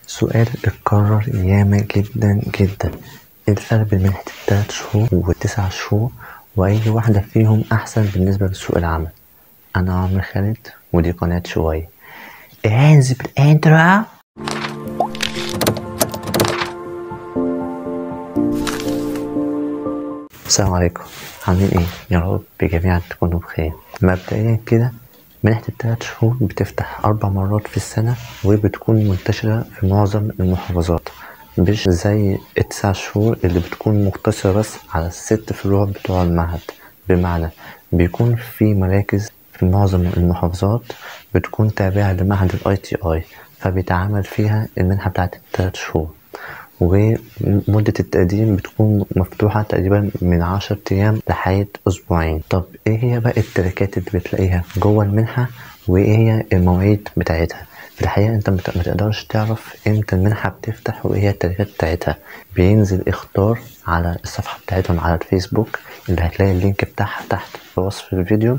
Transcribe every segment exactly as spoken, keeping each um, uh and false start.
سؤال اتكرر ياما جدا جدا: ايه الفرق بين منحة التلات شهور والتسع شهور، واي واحدة فيهم احسن بالنسبة لسوق العمل؟ انا عمرو خالد ودي قناة شوية. انزل بالانترو. السلام عليكم، عاملين ايه؟ يا رب جميعا تكونوا بخير. مبدئيا كده، منحة التلات شهور بتفتح أربع مرات في السنة وبتكون منتشرة في معظم المحافظات، مش زي التسع شهور اللي بتكون مقتصرة بس على الست فروع بتوع المعهد. بمعنى بيكون في مراكز في معظم المحافظات بتكون تابعة لمعهد الاي تي اي، فبيتعامل فيها المنحة بتاعت التلات شهور، ومدة التقديم بتكون مفتوحة تقريبا من عشر أيام لحد أسبوعين. طب إيه هي بقى التركات اللي بتلاقيها جوه المنحة، وإيه هي المواعيد بتاعتها؟ في الحقيقة أنت متقدرش تعرف إمتى المنحة بتفتح وإيه هي التركات بتاعتها. بينزل اختار على الصفحة بتاعتهم على الفيسبوك، اللي هتلاقي اللينك بتاعها تحت في وصف الفيديو،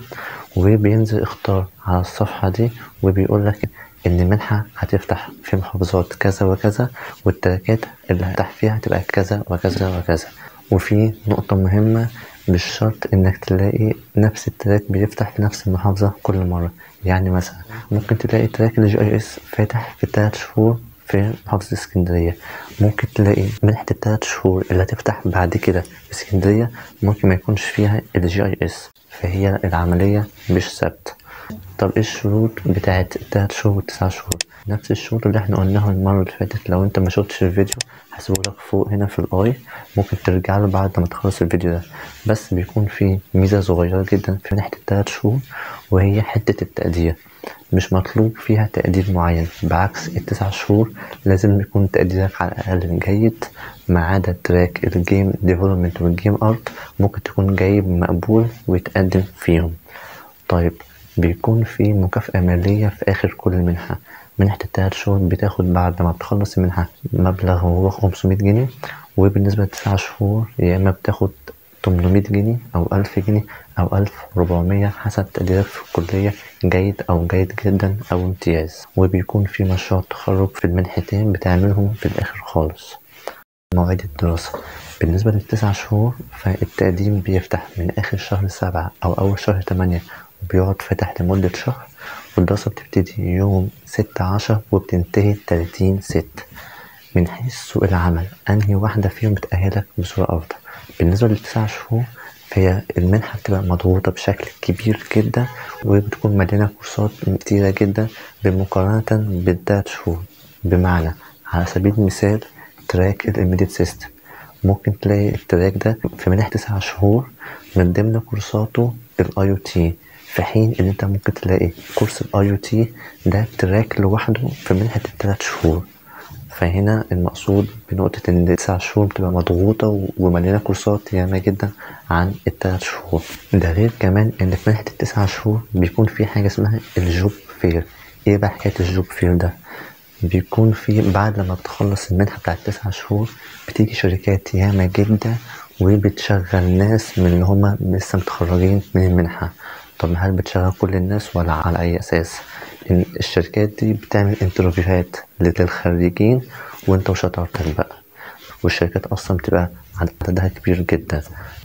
وبينزل اختار على الصفحة دي وبيقولك إن المنحة هتفتح في محافظات كذا وكذا، والتراكات اللي هتفتح فيها هتبقى كذا وكذا وكذا. وفي نقطة مهمة: مش شرط إنك تلاقي نفس التراك بيفتح في نفس المحافظة كل مرة. يعني مثلا ممكن تلاقي تراك الجي اي اس فاتح في تلات شهور في محافظة اسكندرية، ممكن تلاقي منحة التلات شهور اللي هتفتح بعد كده في اسكندرية ممكن ما يكونش فيها الجي اي اس، فهي العملية مش ثابتة. طب ايه الشروط بتاعت التلات شهور والتسع شهور؟ نفس الشروط اللي احنا قلناها المرة اللي فاتت. لو انت ما شفتش الفيديو هسيبهولك فوق هنا في الاي، ممكن ترجع له بعد ما تخلص الفيديو ده. بس بيكون في ميزة صغيرة جدا في منحة التلات شهور، وهي حتة التقدير. مش مطلوب فيها تقدير معين، بعكس التسع شهور لازم يكون تقديرك على الأقل جيد، ما عدا تراك الجيم ديفلوبمنت والجيم ارت ممكن تكون جايب مقبول ويتقدم فيهم. طيب، بيكون في مكافأة مالية في آخر كل منحة. منحة التلات شهور بتاخد بعد ما بتخلص المنحة مبلغ هو خمسمية جنيه، وبالنسبة لتسع شهور يا إما بتاخد تمنمية جنيه أو ألف جنيه أو ألف وربعمية حسب تقديرك في الكلية، جيد أو جيد جدا أو امتياز. وبيكون في مشروع تخرج في المنحتين بتعملهم في الآخر خالص. مواعيد الدراسة بالنسبة للتسع شهور، فالتقديم بيفتح من آخر شهر سبعة أو أول شهر تمانية وبيقعد فاتح لمدة شهر، والدراسة بتبتدي يوم ستة عشر وبتنتهي تلاتين ستة. من حيث سوق العمل، أنهي واحدة فيهم بتأهلك بصورة أفضل؟ بالنسبة للتسع شهور فهي المنحة بتبقى مضغوطة بشكل كبير جدا، وبتكون مليانة كورسات كتيرة جدا بمقارنة بالتلات شهور. بمعنى على سبيل المثال تراك الإمبيدد سيستم، ممكن تلاقي التراك ده في منح تسع شهور من ضمن كورساته الاي او تي، في حين ان انت ممكن تلاقي كورس الاي او تي ده تراك لوحده في منحة التلات شهور. فهنا المقصود بنقطة ان التسع شهور بتبقى مضغوطة ومليانة كورسات ياما جدا عن التلات شهور. ده غير كمان ان في منحة التسع شهور بيكون في حاجة اسمها الجوب فير. ايه بقى حكاية الجوب فير ده؟ بيكون في بعد لما بتخلص المنحة بتاعت تسع شهور بتيجي شركات ياما جدا وبتشغل ناس من اللي هما لسه متخرجين من المنحة. طب هل بتشغل كل الناس ولا على أي أساس؟ إن الشركات دي بتعمل انترفيوهات للخريجين وانت وشطارتك بقى، والشركات أصلا بتبقى عددها كبير جدا.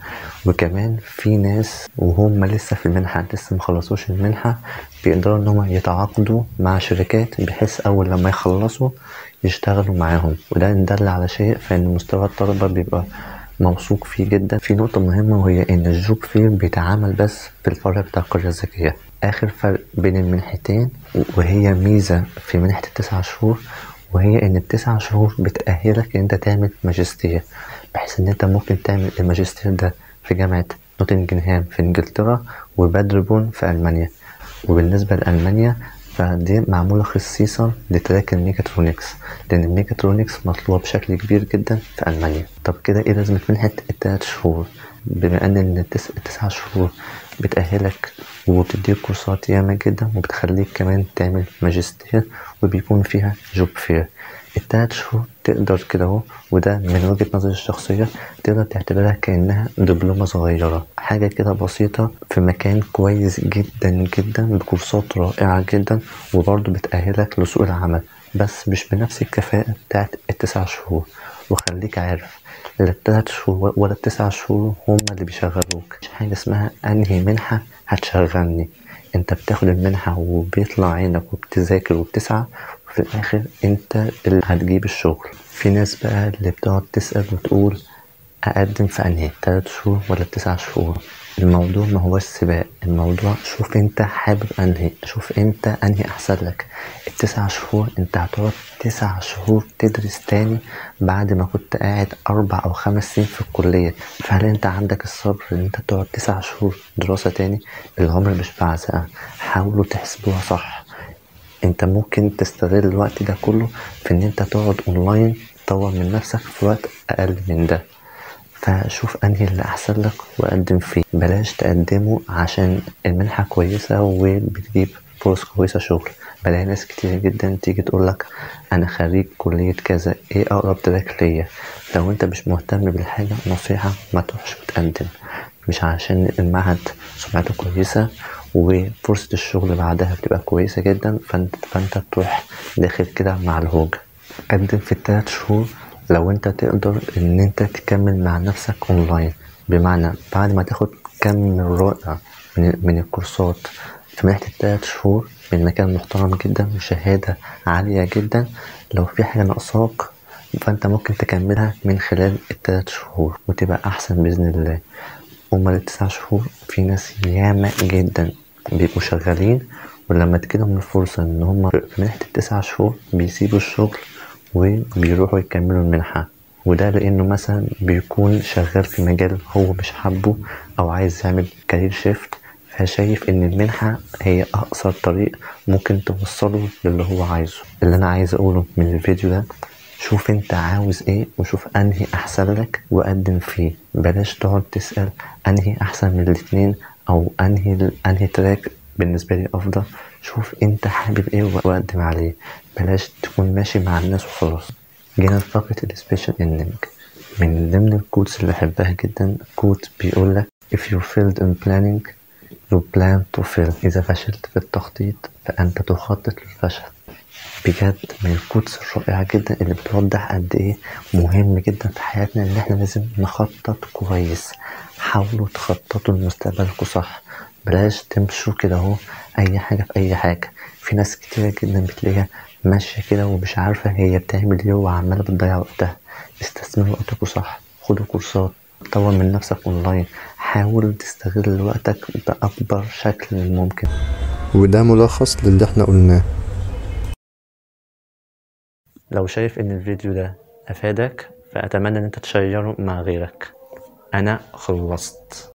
وكمان في ناس وهم لسه في المنحة لسه مخلصوش المنحة بيقدروا ان هم يتعاقدوا مع شركات بحيث اول لما يخلصوا يشتغلوا معاهم، وده ان دل على شيء فان مستوى الطلبة بيبقى موثوق فيه جدا. في نقطة مهمة وهي ان الجوب فير بيتعامل بس في الفرع بتاع القرية الذكية. اخر فرق بين المنحتين وهي ميزة في منحة التسع شهور، وهي ان التسع شهور بتأهلك ان انت تعمل ماجستير، بحيث ان انت ممكن تعمل الماجستير ده في جامعة نوتنجهام في انجلترا وبادربون في ألمانيا. وبالنسبة لألمانيا فدي معمولة خصيصا لتراك الميكاترونكس، لأن الميكاترونكس مطلوبة بشكل كبير جدا في ألمانيا. طب كده ايه لازمة منحة التلات شهور؟ بما ان التس... التسع شهور بتأهلك وبتديك كورسات ياما جدا وبتخليك كمان تعمل ماجستير وبيكون فيها جوب فير، التلات شهور تقدر كده اهو، وده من وجهة نظري الشخصية، تقدر تعتبرها كأنها دبلومة صغيرة، حاجة كده بسيطة في مكان كويس جدا جدا بكورسات رائعة جدا، وبرضه بتأهلك لسوق العمل بس مش بنفس الكفاءة بتاعت التسع شهور. وخليك عارف، لا التلات شهور ولا التسع شهور هما اللي بيشغلوك. مش حاجة اسمها أنهي منحة هتشغلني. انت بتاخد المنحة وبيطلع عينك وبتذاكر وبتسعى، وفي الآخر انت اللي هتجيب الشغل. في ناس بقى اللي بتقعد تسأل وتقول أقدم في أنهي تلات شهور ولا تسع شهور. الموضوع ما هو السباق، الموضوع شوف انت حابب أنهي، شوف انت أنهي أحسن لك. التسع شهور انت هتقعد تسع شهور تدرس تاني بعد ما كنت قاعد أربع أو خمس سنين في الكلية. فهل انت عندك الصبر ان انت تقعد تسع شهور دراسة تاني؟ العمر مش بعزقة، حاولوا تحسبوها صح. انت ممكن تستغل الوقت ده كله في ان انت تقعد اونلاين تطور من نفسك في وقت اقل من ده. فشوف انهي اللي احسن لك وقدم فيه. بلاش تقدمه عشان المنحة كويسة وبتجيب فرص كويسة شغل. بلاقي ناس كتير جدا تيجي تقولك انا خريج كلية كذا، ايه اقرب تراك ليا؟ لو انت مش مهتم بالحاجة، نصيحة ما تروحش وتقدم. مش عشان المعهد سمعته كويسة وفرصة الشغل بعدها بتبقى كويسة جدا فانت, فانت تروح داخل كده مع الهوجة. قدم في التلات شهور لو انت تقدر ان انت تكمل مع نفسك اونلاين. بمعنى بعد ما تاخد كم رائع من, من الكورسات في منحة التلات شهور من مكان محترم جدا وشهادة عالية جدا، لو في حاجة ناقصاك فانت ممكن تكملها من خلال التلات شهور وتبقى احسن بإذن الله. هما التسع شهور في ناس ياما جدا بيبقوا شغالين، ولما تجيلهم الفرصة ان هما في منحة التسع شهور بيسيبوا الشغل وبيروحوا يكملوا المنحة. وده لانه مثلا بيكون شغال في مجال هو مش حابه او عايز يعمل كارير شيفت، فشايف ان المنحة هي اقصر طريق ممكن توصله للي هو عايزه. اللي انا عايز اقوله من الفيديو ده، شوف انت عاوز ايه وشوف انهي احسن لك وقدم فيه. بلاش تقعد تسأل انهي احسن من الاتنين او انهي انهي تراك بالنسبة لي افضل. شوف انت حابب ايه وقدم عليه. بلاش تكون ماشي مع الناس وخلاص. جينا لفقرة السبيشال اندنج. من ضمن الكوتس اللي بحبها جدا كوت بيقول لك if you failed in planning you plan to fail. اذا فشلت في التخطيط فانت تخطط للفشل. بجد من الكوتس الرائعة جدا اللي بتوضح قد ايه مهم جدا في حياتنا ان احنا لازم نخطط كويس. حاولوا تخططوا لمستقبلكم صح، بلاش تمشوا كده اهو اي حاجة في اي حاجة. في ناس كتيرة جدا بتلاقيها ماشية كده ومش عارفة هي بتعمل ايه وعمالة بتضيع وقتها. استثمروا وقتكم صح، خدوا كورسات، طور من نفسك اونلاين، حاول تستغل وقتك بأكبر شكل ممكن. وده ملخص للي احنا قلناه. لو شايف ان الفيديو ده افادك فاتمنى ان انت تشيره مع غيرك. انا خلصت.